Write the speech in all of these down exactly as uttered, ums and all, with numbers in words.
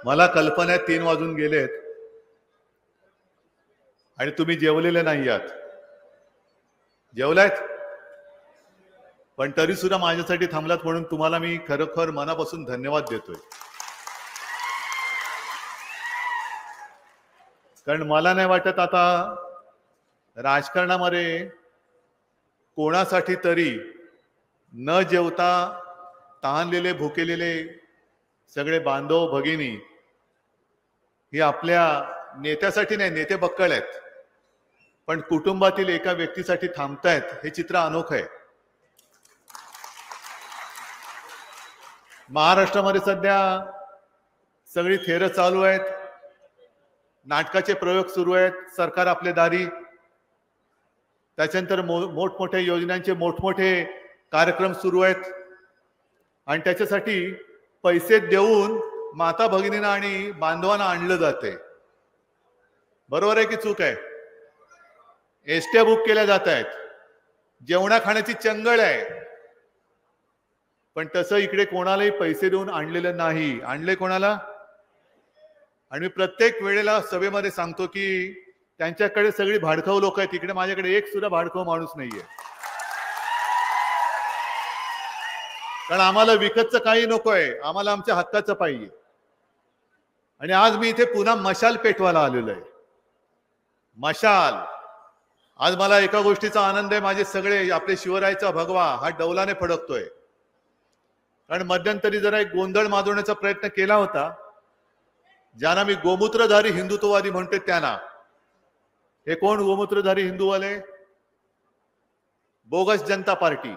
मला कल्पना आहे तीन वाजून गेलेत आणि तुम्ही जेवलेले नाही आहात. जेवलायत पण तरी सुद्धा माझ्यासाठी थांबलात म्हणून तुम्हाला मी खरोखर मनापासून धन्यवाद देतोय. कारण मला नाही वाटत आता राजकारणामध्ये कोणासाठी तरी न जेवता तहानलेले भुकेलेले सगळे बांधव भगिनी ही आपल्या नेत्यासाठी नाही, नेते बक्कळ आहेत, पण कुटुंबातील एका व्यक्तीसाठी थांबतायत. हे चित्र अनोखं आहे. महाराष्ट्रामध्ये सध्या सगळी थेरं चालू आहेत, नाटकाचे प्रयोग सुरू आहेत, सरकार आपले दारी, त्याच्यानंतर मो मोठमोठ्या योजनांचे मोठमोठे कार्यक्रम सुरू आहेत आणि त्याच्यासाठी पैसे देऊन माता भगिनींना आणि बांधवांना आणलं जाते. बरोबर आहे की चूक आहे? एसट्या बुक केल्या जात आहेत, जेवणा खाण्याची चंगळ आहे, पण तसं इकडे कोणालाही पैसे देऊन आणलेलं नाही. आणले कोणाला? आणि मी प्रत्येक वेळेला सभेमध्ये सांगतो की त्यांच्याकडे सगळी भाडखाऊ लोक आहेत, इकडे माझ्याकडे एक सुद्धा भाडखाऊ माणूस नाहीये. कारण आम्हाला विकतचं काही नकोय, आम्हाला आमच्या हक्काचं पाहिजे. आणि आज मी इथे पुन्हा मशाल पेटवायला आलेलो आहे. मशाल, आज मला एका गोष्टीचा आनंद आहे, माझे सगळे आपले शिवरायाचा भगवा हा डौलाने फडकतोय. कारण मध्यंतरी जरा एक गोंधळ माजवण्याचा प्रयत्न केला होता, ज्यांना मी गोमूत्रधारी हिंदुत्ववादी म्हणते त्यांना. हे कोण गोमूत्रधारी हिंदूवाले? बोगस जनता पार्टी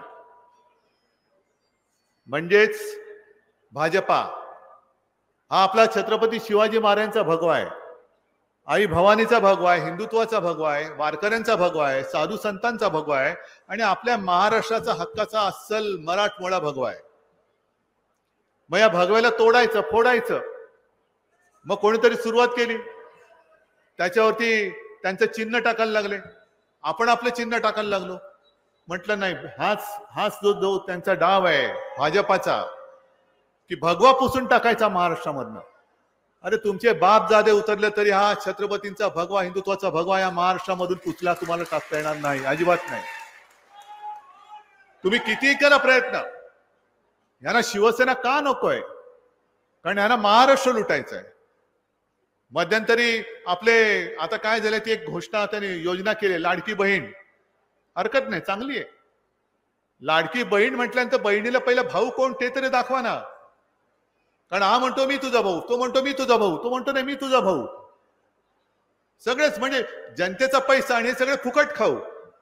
म्हणजेच भाजपा. हा आपला छत्रपती शिवाजी महाराजांचा भगवा आहे, आई भवानीचा भगवा आहे, हिंदुत्वाचा भगवा आहे, वारकऱ्यांचा भगवा आहे, साधू संतांचा भगवा आहे आणि आपल्या महाराष्ट्राचा हक्काचा अस्सल मराठमोळा भगवा आहे. मग या भगव्याला तोडायचं, फोडायचं. मग कोणीतरी सुरुवात केली, त्याच्यावरती त्यांचं चिन्ह टाकायला लागले, आपण आपलं चिन्ह टाकायला लागलो. म्हटलं नाही, हाच हाच जो जो त्यांचा डाव आहे भाजपाचा की भगवा पुसून टाकायचा महाराष्ट्रामधनं. अरे तुमचे बाप जादे उतरले तरी हा छत्रपतींचा भगवा, हिंदुत्वाचा भगवा या महाराष्ट्रामधून पुसला तुम्हाला टाकता येणार नाही, अजिबात नाही. तुम्ही कितीही करा प्रयत्न. यांना शिवसेना का नकोय? कारण यांना महाराष्ट्र लुटायचं आहे. मध्यंतरी आपले आता काय झालं, ती एक घोषणा त्यांनी योजना केली, लाडकी बहीण. हरकत नाही, चांगली आहे. लाडकी बहीण म्हटल्यानंतर बहिणीला पहिला भाऊ कोण ते तरी दाखवा ना. कारण हा म्हणतो मी तुझा भाऊ, तो म्हणतो मी तुझा भाऊ, तो म्हणतो नाही मी तुझा भाऊ. सगळेच म्हणजे जनतेचा पैसा आणि हे सगळे फुकट खाऊ.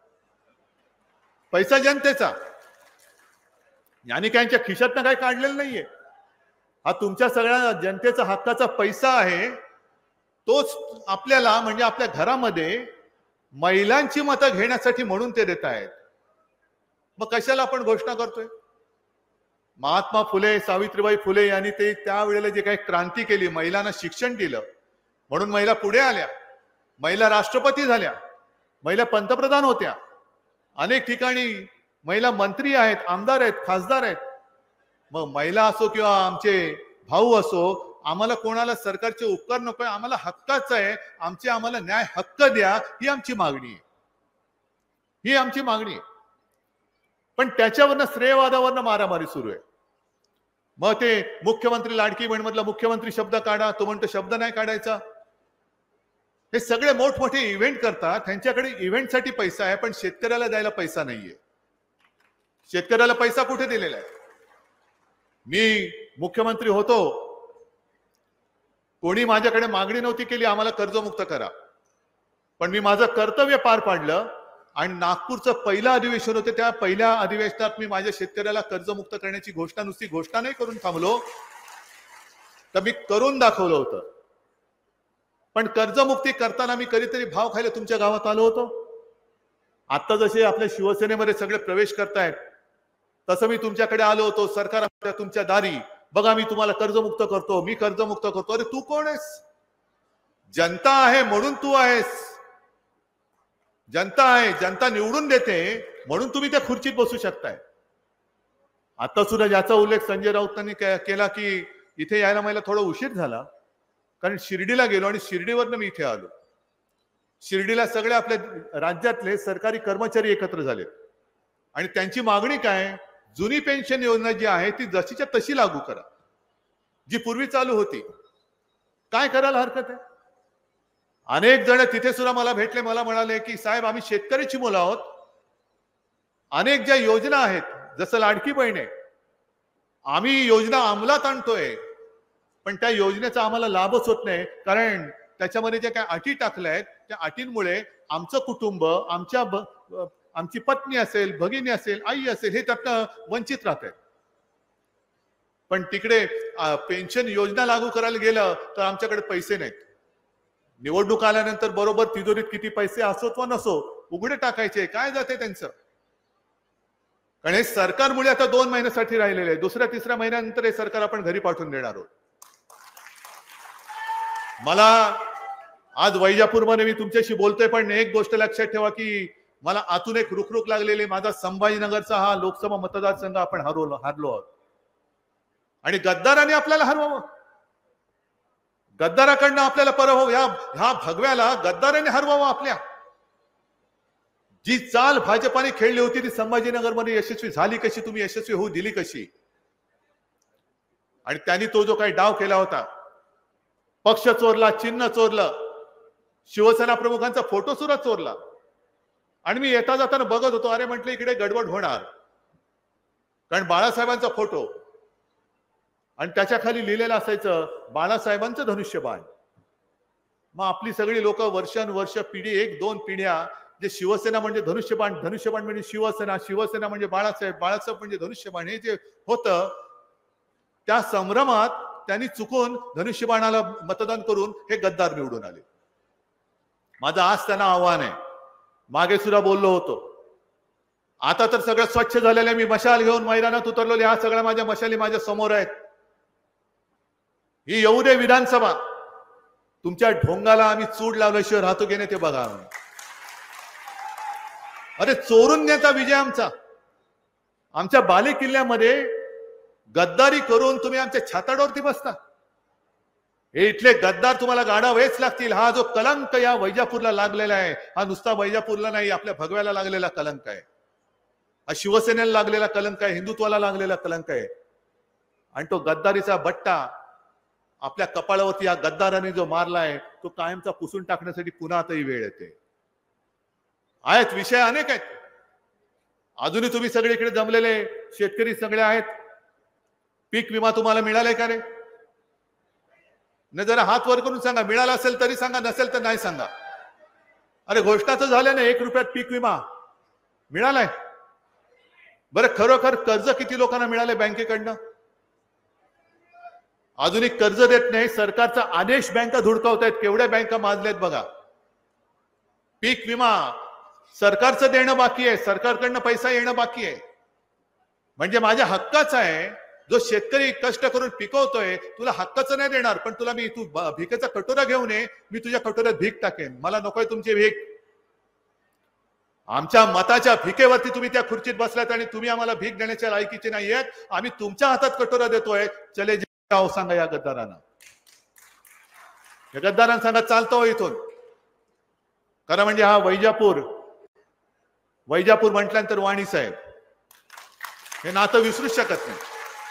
पैसा जनतेचा, यांनी काय यांच्या खिशातनं काय काढलेलं नाहीये. हा तुमच्या सगळ्या जनतेचा हक्काचा पैसा आहे. तोच आपल्याला म्हणजे आपल्या घरामध्ये महिलांची मतं घेण्यासाठी म्हणून ते देत आहेत. मग कशाला आपण घोषणा करतोय? महात्मा फुले, सावित्रीबाई फुले यांनी ते त्यावेळेला जे काही क्रांती केली, महिलांना शिक्षण दिलं म्हणून महिला पुढे आल्या, महिला राष्ट्रपती झाल्या, महिला पंतप्रधान होत्या, अनेक ठिकाणी महिला मंत्री आहेत, आमदार आहेत, खासदार आहेत. मग महिला असो किंवा आमचे भाऊ असो, आम्हाला कोणाला सरकारचे उपकार नकोय, आम्हाला हक्काचं आहे, आमचे आम्हाला न्याय हक्क द्या, ही आमची मागणी आहे. ही आमची मागणी आहे. पण त्याच्यावरनं श्रेयवादावरनं मारामारी सुरू आहे. मग ते मुख्यमंत्री लाडकी बहीण मधला मुख्यमंत्री शब्द काढा, तो म्हणतो शब्द नाही काढायचा. हे सगळे मोठमोठे इव्हेंट करतात, त्यांच्याकडे इव्हेंटसाठी पैसा आहे, पण शेतकऱ्याला द्यायला पैसा नाहीये. शेतकऱ्याला पैसा कुठे दिलेला आहे? मी मुख्यमंत्री होतो, कोणी माझ्याकडे मागणी नव्हती केली आम्हाला कर्जमुक्त करा, पण मी माझं कर्तव्य पार पाडलं आणि नागपूरचं पहिलं अधिवेशन होतं, त्या पहिल्या अधिवेशनात मी माझ्या शेतकऱ्याला कर्जमुक्त करण्याची घोषणा नुसती घोषणा नाही करून थांबलो, तर मी करून दाखवलं होतं. पण कर्जमुक्ती करताना मी कधीतरी भाव खायला तुमच्या गावात आलो होतो? आता जसे आपल्या शिवसेनेमध्ये सगळे प्रवेश करतायत तसं मी तुमच्याकडे आलो होतो, सरकार तुमच्या दारी, बघा मी तुम्हाला कर्जमुक्त करतो, मी कर्जमुक्त करतो. अरे तू कोण आहेस? जनता आहे म्हणून तू आहेस. जनता आहे, जनता निवडून देते म्हणून तुम्ही त्या खुर्चीत बसू शकताय. आता सुद्धा ज्याचा उल्लेख संजय राऊतांनी केला की इथे यायला मला थोडा उशीर झाला, कारण शिर्डीला गेलो आणि शिर्डीवरनं मी इथे आलो. शिर्डीला सगळे आपल्या राज्यातले सरकारी कर्मचारी एकत्र झाले आणि त्यांची मागणी काय, जुनी पेन्शन योजना जी आहे ती जशीच्या तशी लागू करा, जी पूर्वी चालू होती. काय करायला हरकत आहे? अनेक जण तिथे सुद्धा मला भेटले, मला म्हणाले की साहेब आम्ही शेतकऱ्याची मुलं आहोत, अनेक ज्या योजना आहेत जसं लाडकी बहीण आहे, आम्ही योजना अंमलात आणतोय पण त्या योजनेचा आम्हाला लाभच होत नाही, कारण त्याच्यामध्ये ज्या काही अटी टाकल्या आहेत त्या अटींमुळे आमचं कुटुंब, आमच्या आमची पत्नी असेल, भगिनी असेल, आई असेल, हे त्यातनं वंचित राहत आहेत. पण तिकडे पेन्शन योजना लागू करायला गेलं तर आमच्याकडे पैसे नाहीत. निवडणूक आल्यानंतर बरोबर तिजोरीत किती पैसे असो वा नसो उघडे टाकायचे, काय जाते त्यांचं. कारण हे सरकारमुळे आता दोन महिन्यासाठी राहिलेले आहे, दुसऱ्या तिसऱ्या महिन्यानंतर हे सरकार आपण घरी पाठवून देणार आहोत. मला आज वैजापूरमध्ये मी तुमच्याशी बोलतोय, पण एक गोष्ट लक्षात ठेवा की मला आतून एक रुखरुख लागलेली, माझा संभाजीनगरचा हा लोकसभा मतदारसंघ आपण हरवलो हारलो आहोत आणि गद्दाराने आपल्याला हरवावं, गद्दाराकडनं आपल्याला पराभव, या ह्या भगव्याला गद्दाराने हरवावं. आपल्या जी चाल भाजपाने खेळली होती ती संभाजीनगरमध्ये यशस्वी झाली कशी, तुम्ही यशस्वी होऊ दिली कशी? आणि त्यांनी तो जो काही डाव केला होता, पक्ष चोरला, चिन्ह चोरलं, शिवसेना प्रमुखांचा फोटो सुद्धा चोरला. आणि मी येता जाताना बघत होतो, अरे म्हटलं इकडे गडबड होणार, कारण बाळासाहेबांचा फोटो आणि त्याच्या खाली लिहिलेलं असायचं बाळासाहेबांचं धनुष्यबाण. मग आपली सगळी लोक वर्षानुवर्ष पिढी, एक दोन पिढ्या, जे शिवसेना म्हणजे धनुष्यबाण, धनुष्यबाण म्हणजे शिवसेना, शिवसेना म्हणजे बाळासाहेब, बाळासाहेब म्हणजे धनुष्यबाण, हे जे होतं त्या संभ्रमात त्यांनी चुकून धनुष्यबाणाला मतदान करून हे गद्दार निवडून आले. माझं आज त्यांना आव्हान आहे, मागे सुद्धा बोललो होतो, आता तर सगळं स्वच्छ झालेलं आहे. मी मशाल घेऊन मैदानात उतरलो, ह्या सगळ्या माझ्या मशाली माझ्या समोर आहेत. ही येऊ दे विधानसभा, तुमच्या ढोंगाला आम्ही चूड लावल्याशिवाय राहतो की नाही ते बघा. अरे चोरून न्याचा विजय आमचा, आमच्या बाले किल्ल्यामध्ये गद्दारी करून तुम्ही आमच्या छाताडावरती बसता. हे इथले गद्दार तुम्हाला गाडावेच लागतील. हा जो कलंक या वैजापूरला लागलेला आहे, हा नुसता वैजापूरला नाही, आपल्या भगव्याला लागलेला कलंक आहे, हा शिवसेनेला लागलेला कलंक आहे, हिंदुत्वाला लागलेला कलंक आहे. आणि तो गद्दारीचा बट्टा आपल्या कपाळावरती या गद्दाराने जो मारलाय तो कायमचा पुसून टाकण्यासाठी पुन्हा आताही वेळ येते. आहेत विषय अनेक आहेत. अजूनही तुम्ही सगळे इकडे जमलेले शेतकरी सगळे आहेत. पीक विमा तुम्हाला मिळालाय का रे? न जरा हात वर करून सांगा, मिळाला असेल तरी सांगा, नसेल तर नाही सांगा. अरे घोषणाचं झालं ना, एक रुपयात पीक विमा मिळालाय. बरं खरोखर कर्ज किती लोकांना मिळाले बँकेकडनं? अजूनही कर्ज देत नाही, सरकारचा आदेश बँका धुडकावतायत. केवढ्या बँका माजल्यात बघा. पीक विमा सरकारचं देणं बाकी आहे, सरकारकडनं पैसा येणं बाकी आहे. म्हणजे माझ्या हक्काचा आहे. जो शेतकरी कष्ट करून पिकवतोय, तुला हक्काचं नाही देणार, पण तुला मी, तू भिकेचा कटोरा घेऊन ये, मी तुझ्या कटोऱ्यात भीक टाकेन. मला नकोय तुमची भीक. आमच्या मताच्या भिकेवरती तुम्ही त्या खुर्चीत बसलात आणि तुम्ही आम्हाला भीक देण्याच्या लायकीचे नाहीयेत. आम्ही तुमच्या हातात कटोरा देतोय. चले जाओ सांगा या गद्दारांना. या गद्दारांना सांगा चालतो इथून. खरं म्हणजे हा वैजापूर, वैजापूर म्हटल्यानंतर वाणी साहेब हे नातं विसरूच शकत नाही.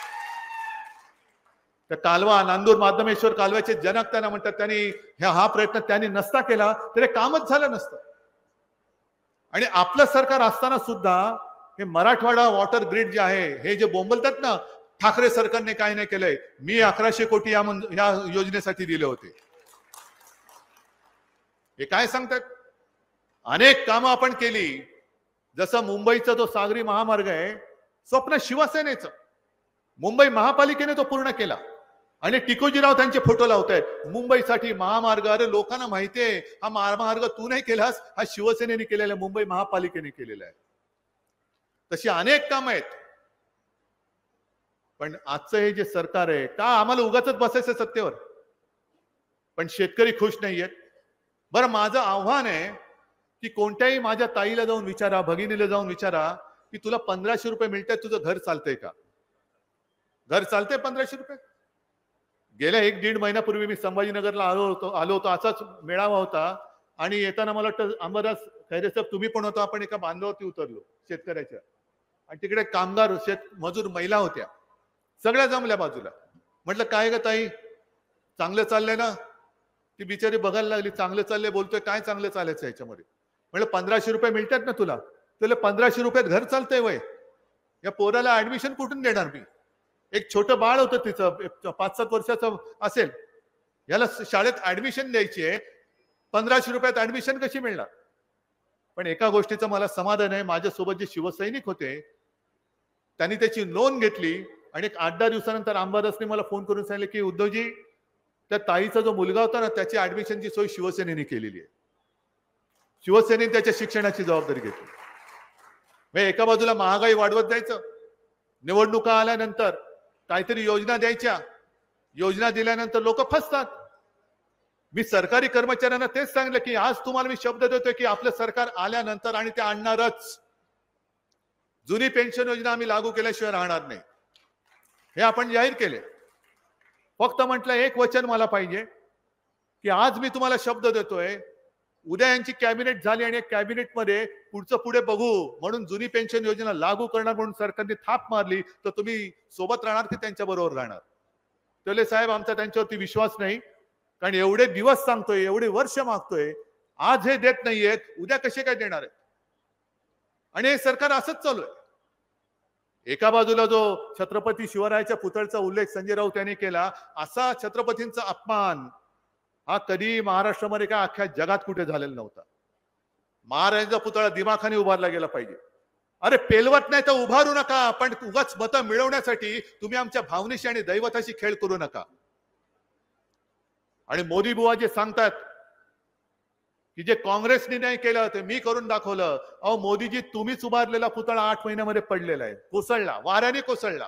त्या कालवा, नांदूर माधमेश्वर कालव्याचे जनक त्यांना म्हणतात. त्यांनी हा प्रयत्न त्यांनी नसता केला तर कामच झालं नसतं. आणि आपलं सरकार असताना सुद्धा हे मराठवाडा वॉटर ग्रिड जे आहे, हे जे बोंबलतात ना, ठाकरे सरकारने काही नाही केलंय. मी अकराशे कोटी या या योजनेसाठी दिले होते. हे काय सांगतात? अनेक कामं आपण केली. जसं मुंबईचा जो सागरी महामार्ग आहे, स्वप्न शिवसेनेचं, मुंबई महापालिकेने तो पूर्ण केला. आणि टिकोजीराव त्यांचे फोटो लावतायत मुंबईसाठी महामार्ग. अरे लोकांना माहितीये हा महामार्ग तू नाही केलास, हा शिवसेनेने केलेला, मुंबई महापालिकेने केलेला आहे. तशी अनेक कामं आहेत. पण आजचं हे जे सरकार आहे, का आम्हाला उगाचच बसायचं सत्तेवर, पण शेतकरी खुश नाहीयेत. बरं माझं आव्हान आहे की कोणत्याही माझ्या ताईला जाऊन विचारा, भगिनीला जाऊन विचारा की तुला पंधराशे रुपये मिळतात, तुझं घर चालतंय का? घर चालतंय पंधराशे रुपये? गेल्या एक दीड महिन्यापूर्वी मी संभाजीनगरला आलो होतो आलो होतो असाच मेळावा होता आणि येताना मला वाटतं अंबादास खैरे साहेब तुम्ही पण होता, आपण एका बांधावरती उतरलो शेतकऱ्याच्या आणि तिकडे कामगार शेत मजूर महिला होत्या, सगळ्या जमल्या बाजूला. म्हटलं काय ग ताई, चांगलं चाललंय ना? ती बिचारी बघायला लागली, चांगलं चाललंय बोलतोय, काय चांगलं चालायचं याच्यामध्ये? म्हटलं पंधराशे रुपये मिळतात ना तुला? तुला पंधराशे रुपयात घर चालतंय वय? या पोराला ऍडमिशन कुठून देणार मी? एक छोटं बाळ होतं तिचं, पाच सात वर्षाचं असेल, याला शाळेत ऍडमिशन द्यायची आहे, पंधराशे रुपयात ऍडमिशन कशी मिळणार? पण एका गोष्टीचं मला समाधान आहे, माझ्यासोबत जे शिवसैनिक होते त्यांनी त्याची नोंद घेतली आणि एक आठ दहा दिवसानंतर अंबादासने मला फोन करून सांगितले की उद्धवजी, त्या ताईचा जो मुलगा होता ना त्याची ऍडमिशनची सोय शिवसेनेने केलेली आहे. शिवसेनेने त्याच्या शिक्षणाची जबाबदारी घेतली. म्हणजे एका बाजूला महागाई वाढवत जायचं, निवडणुका आल्यानंतर काहीतरी योजना द्यायच्या, योजना दिल्यानंतर लोक फसतात. मी सरकारी कर्मचाऱ्यांना तेच सांगितलं की आज तुम्हाला मी शब्द देतोय की आपलं सरकार आल्यानंतर आणि ते आणणारच, जुनी पेन्शन योजना आम्ही लागू केल्याशिवाय राहणार नाही, हे आपण जाहीर केले. फक्त म्हटलं एक वचन मला पाहिजे की आज मी तुम्हाला शब्द देतोय, उद्या यांची कॅबिनेट झाली आणि कॅबिनेटमध्ये पुढचं पुढे बघू म्हणून जुनी पेन्शन योजना लागू करणार म्हणून सरकारने थाप मारली तर तुम्ही सोबत राहणार की त्यांच्या बरोबर राहणार? तोले साहेब, आमचा त्यांच्यावरती विश्वास नाही, कारण एवढे दिवस सांगतोय, एवढे वर्ष मागतोय, आज हे देत नाहीयेत, उद्या कसे काय देणार आहेत? आणि हे सरकार असंच चालू आहे. एका बाजूला जो छत्रपती शिवरायाच्या पुतळ्याचा उल्लेख संजय राऊत यांनी केला, असा छत्रपतींचा अपमान हा कधी महाराष्ट्रामध्ये का अख्ख्या जगात कुठे झालेला नव्हता. महाराजांचा पुतळा दिमाखाने उभारला गेला पाहिजे. अरे पेलवत नाही तर उभारू नका, पण उगाच मतं मिळवण्यासाठी तुम्ही आमच्या भावनेशी आणि दैवताशी खेळ करू नका. आणि मोदी बुवा जे सांगतात की जे काँग्रेसने नाही केलं ते मी करून दाखवलं, अहो मोदीजी तुम्हीच उभारलेला पुतळा आठ महिन्यामध्ये पडलेला आहे, कोसळला, वाऱ्याने कोसळला,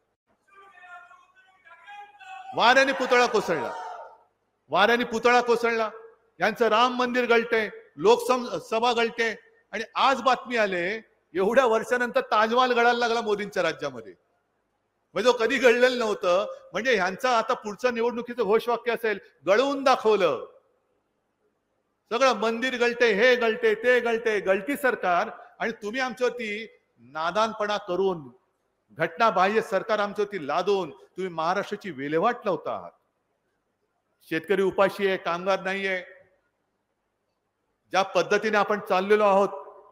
वाऱ्याने पुतळा कोसळला, वाऱ्याने पुतळा कोसळला. यांचं राम मंदिर गळते, लोकसभा गळते आणि आज बातमी आले एवढ्या वर्षानंतर ताजमहाल गळायला लागला मोदींच्या राज्यामध्ये, म्हणजे कधी घडलेलं नव्हतं. म्हणजे ह्यांचं आता पुढचं निवडणुकीचं घोषवाक्य असेल, गळवून दाखवलं. सगळं मंदिर गळते, हे गळते, ते गळते, गळती सरकार, आणि तुम्ही आमच्यावरती नादानपणा करून, घटनाबाह्य सरकार आमच्यावरती लादून तुम्ही महाराष्ट्राची विल्हेवाट लावता आहात. शेतकरी उपाशी आहे, कामगार नाहीये. ज्या पद्धतीने आपण चाललेलो आहोत,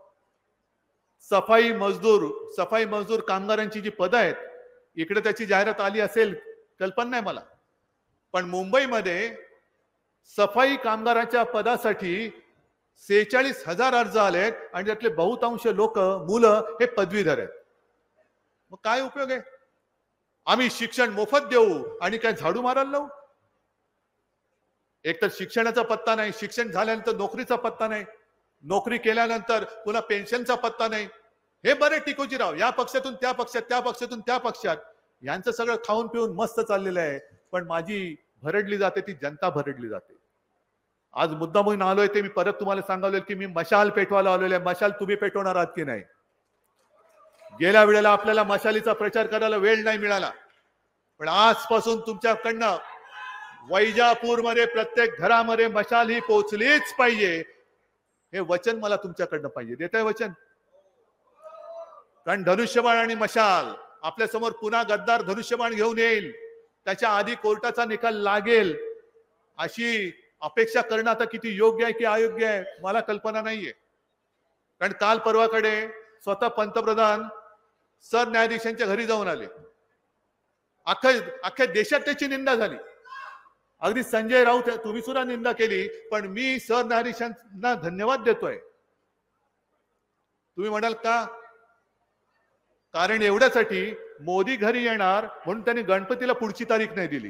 सफाई मजदूर सफाई मजदूर कामगारांची जी पदं आहेत, इकडे त्याची जाहिरात आली असेल, कल्पना नाही मला, पण मुंबईमध्ये सफाई कामगारांच्या पदासाठी सेहेचाळीस हजार अर्ज आलेत आणि त्यातले बहुतांश लोक, मुलं हे पदवीधर आहेत. मग काय उपयोग आहे? आम्ही शिक्षण मोफत देऊ आणि काय झाडू मारायला लावू? एक तर शिक्षणाचा पत्ता नाही, शिक्षण झाल्यानंतर नोकरीचा पत्ता नाही, नोकरी केल्यानंतर पुन्हा पेन्शनचा पत्ता नाही. हे बरे टिकोजीराव, या पक्षातून त्या पक्षात, त्या पक्षातून त्या पक्षात, यांचं सगळं खाऊन पिऊन मस्त चाललेलं आहे, पण माझी भरडली जाते, ती जनता भरडली जाते. आज मुद्दा म्हणून आलोय ते मी परत तुम्हाला सांगावलं की मी मशाल पेटवायला आलेलो आहे. मशाल तुम्ही पेटवणार आहात की नाही? गेल्या वेळेला आपल्याला मशालीचा प्रचार करायला वेळ नाही मिळाला, पण आजपासून तुमच्याकडनं वैजापूरमध्ये प्रत्येक घरामध्ये मशाल ही पोहोचलीच पाहिजे, हे वचन मला तुमच्याकडनं पाहिजे. देताय वचन? कारण धनुष्यबाण आणि मशाल आपल्या समोर पुन्हा गद्दार धनुष्यबाण घेऊन येईल, त्याच्या आधी कोर्टाचा निकाल लागेल, अशी अपेक्षा करणं आता किती योग्य आहे की अयोग्य आहे मला कल्पना नाहीये. कारण काल परवाकडे स्वतः पंतप्रधान सरन्यायाधीशांच्या घरी जाऊन आले, अख्ख्या अख्ख्या देशात त्याची निंदा झाली. अगदी संजय राऊत तुम्ही सुद्धा निंदा केली, पण मी सरन्यायाधीशांना धन्यवाद देतोय. तुम्ही म्हणाल का? कारण एवढ्यासाठी मोदी घरी येणार म्हणून त्यांनी गणपतीला पुढची तारीख नाही दिली.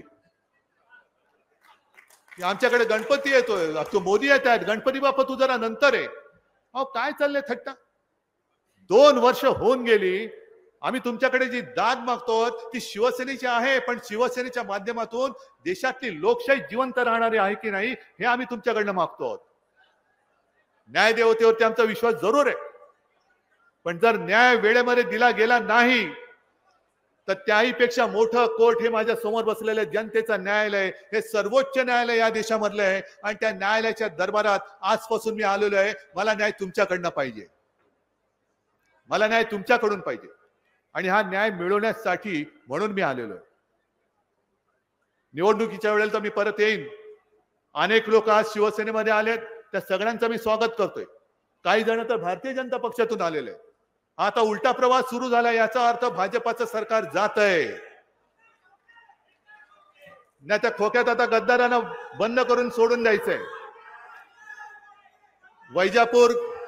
आमच्याकडे गणपती येतोय, तो मोदी येत आहेत, गणपती बाप्पा तू जरा नंतर आहे. अहो काय चाललंय थट्टा? दोन वर्ष होऊन गेली, आम्ही तुमच्याकडे जी दाद मागतो ती शिवसेनेची आहे, पण शिवसेनेच्या माध्यमातून देशातली लोकशाही जिवंत राहणारी आहे की नाही हे आम्ही तुमच्याकडनं मागतो. न्यायदेवतेवरती आमचा विश्वास जरूर आहे, पण जर न्याय वेळेमध्ये दिला गेला नाही तर त्याहीपेक्षा मोठं कोर्ट हे माझ्या समोर बसलेलं जनतेचं न्यायालय, हे सर्वोच्च न्यायालय या देशामधलं आहे आणि त्या न्यायालयाच्या दरबारात आजपासून मी आलेलो आहे. मला न्याय तुमच्याकडनं पाहिजे, मला न्याय तुमच्याकडून पाहिजे आणि हा न्याय मिळवण्यासाठी म्हणून मी आलेलो आहे. निवडणुकीच्या वेळेला तर मी परत येईन. अनेक लोक आज शिवसेनेमध्ये आलेत, त्या सगळ्यांचं मी स्वागत करतोय. काही जण तर भारतीय जनता पक्षातून आलेले आहेत. आता उलटा प्रवास सुरू झाला, याचा अर्थ भाजपाचं सरकार जात आहे. नाही त्या खोक्यात आता गद्दारांना बंद करून सोडून द्यायचंय. वैजापूर,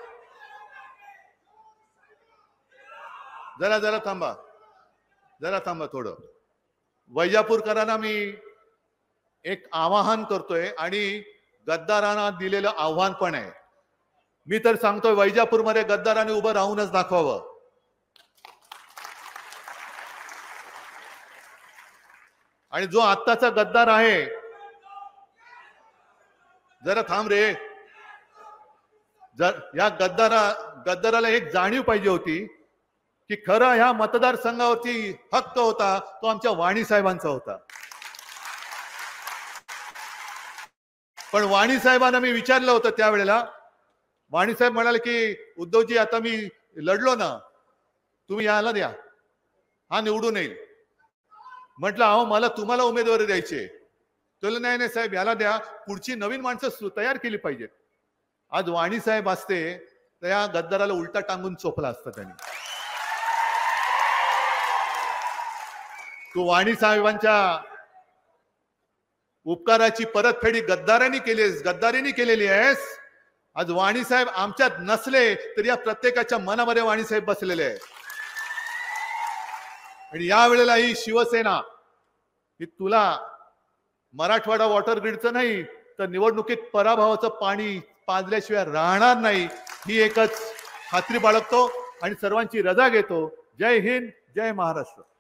जरा जरा थांबा जरा थांबा थोडं. वैजापूरकरांना मी एक आवाहन करतोय आणि गद्दारांना दिलेलं आव्हान पण आहे. मी तर सांगतोय वैजापूरमध्ये गद्दारांनी उभं राहूनच दाखवावं. आणि जो आत्ताचा गद्दार आहे, जरा थांब रे, जर या गद्दारा गद्दाराला एक जाणीव पाहिजे होती की खरं ह्या मतदारसंघावरती हक्क होता तो आमच्या वाणी साहेबांचा होता. पण वाणी साहेबांना मी विचारलं होतं त्यावेळेला. वाणी साहेब म्हणाले की उद्धवजी आता मी लढलो ना, तुम्ही याला द्या, हा निवडून येईल. म्हटलं अहो मला तुम्हाला उमेदवारी द्यायची. तुला नाही नाही साहेब याला द्या, पुढची नवीन माणसं तयार केली पाहिजेत. आज वाणी साहेब असते तर या गद्दाराला उलटा टांगून चोपला असता त्यांनी. तू वाणी साहेबांच्या उपकाराची परतफेडी गद्दारांनी केलीस, गद्दारीने केलेली आहेस. आज वाणी साहेब आमच्यात नसले तरी या प्रत्येकाच्या मनामध्ये वाणी साहेब बसलेले आहे. आणि या वेळेला ही शिवसेना ही तुला मराठवाडा वॉटर ग्रीडचं नाही तर निवडणुकीत पराभवाचं पाणी पाजल्याशिवाय राहणार नाही, ही एकच खात्री बाळगतो आणि सर्वांची रजा घेतो. जय हिंद, जय महाराष्ट्र.